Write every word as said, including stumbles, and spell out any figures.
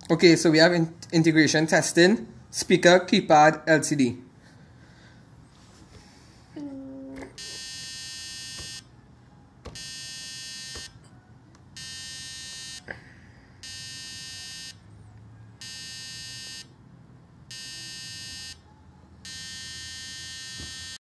Okay, so we have in integration testing, speaker, keypad, L C D.